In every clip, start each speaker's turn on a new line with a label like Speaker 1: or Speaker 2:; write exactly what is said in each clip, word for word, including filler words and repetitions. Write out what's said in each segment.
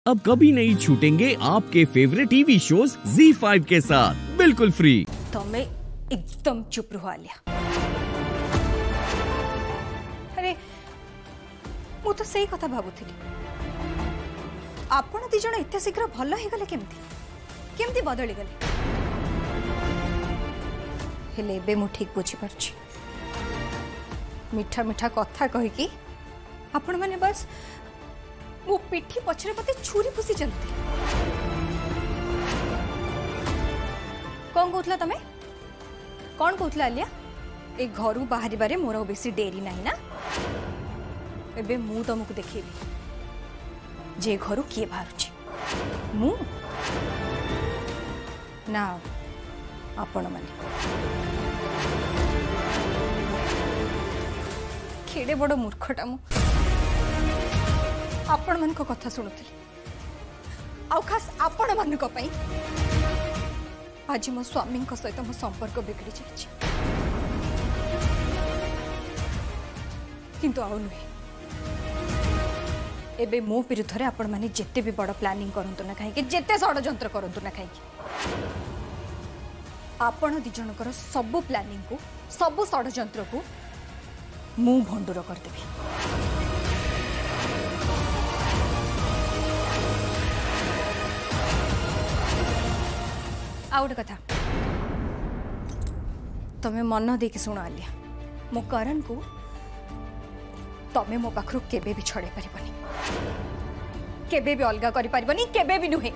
Speaker 1: अब कभी नहीं छूटेंगे आपके favourite TV shows Zee five के साथ बिल्कुल फ्री।
Speaker 2: तमें एकदम चुप रहो आलिया। अरे मु तो सही कथा भाबुथिली। आपण दी जण एते शीघ्र भल हे गले केमती केमती बदली गले। हेले बे मु ठीक बुझी परछि। मीठा मीठा कथा कहि कि आपण माने बस मो पिठी पछरे मते छुरी फुसी चलते। कौन कहतला तमे कौन कहतला आलिया ए घरु बाहरी बारे मोर बेसी डेरी नाही ना। एबे मु तुमको देखेबी जे घरु किए बाहरुछि मु ना आपण माने। खेड़े बड़ मूर्खटा मु आपण मन को कथा सुनुथि। आउ खास आपण मन को पई आज मो स्वामी को सहित मो संपर्क बिगड़ी जाइछि। किंतु आउ नुहे एबे मो विरुद्ध रे आपण माने जेते भी बड़ प्लानिंग करंतु ना काहे कि जेते षडयंत्र करंतु ना काहे कि आपण दि जनकर सब प्लानिंग को सब षडयंत्र को मु भंडुर कर देबी। आ गोटे कथा तमें मन देकी शुण आलिया। मो करण को तमें मो पाखरु केबे भी छड़े पारिबनी केबे भी अलगा करि पारिबनी केबे भी नुहे।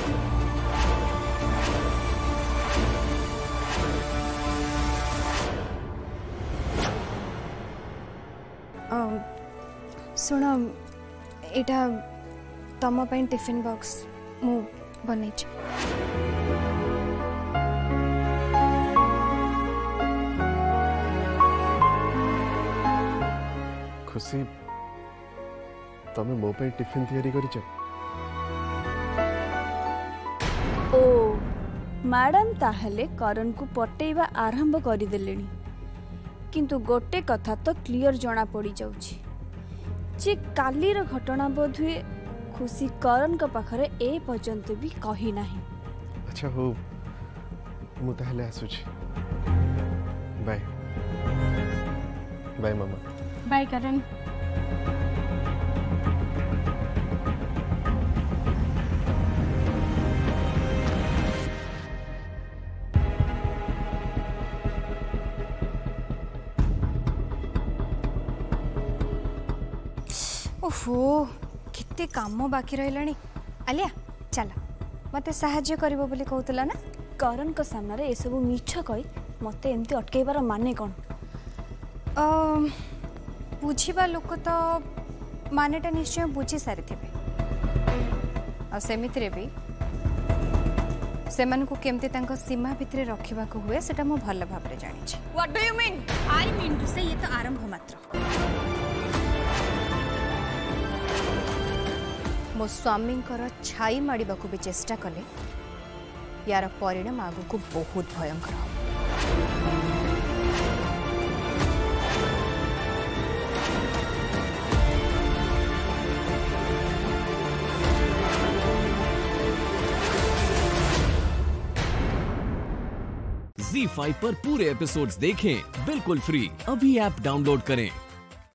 Speaker 3: शुण एटा तम ପାଇଁ टिफिन बॉक्स मु बनै छी।
Speaker 4: खुशी तमे मो पे टिफिन तैयारी करिछ।
Speaker 5: ओ मैडम ताहले करण को पटेइबा आरंभ करि देलेनी। किंतु गोटे कथा तो क्लियर जना पड़ी जाउछि जे कालीर घटना बोध हुए खुशी करण का पाखरे ए पर्यंत भी कही नाही।
Speaker 4: अच्छा हो मु ताहले आसु छी। बाय बाय मामा।
Speaker 5: बाय करण।
Speaker 2: ओहो कितने काम बाकी रहलानी। आलिया चल मते साहाଯ୍य करिवो बोली कहतला ना।
Speaker 5: करण को सामने रे ए सब मिछ कहि मते एमती अटकेबार माने कोन।
Speaker 2: अ बुझीबा लोक तो मानेटा निश्चय बुझी सारी थिबे। आ सेमिति रे भी सेमान को केमते तांको सीमा भितरे रखिबा को हुए सेटा मो भल भाबरे जानि छी। What do you mean? I mean to say ये तो आरंभ मात्र। मो स्वामी छाई माड़ा को भी चेष्टा कले यार परिणाम आगु को बहुत भयंकर हो।
Speaker 1: ज़ी फाइव पर पूरे एपिसोड्स देखें बिल्कुल फ्री। अभी ऐप डाउनलोड करें।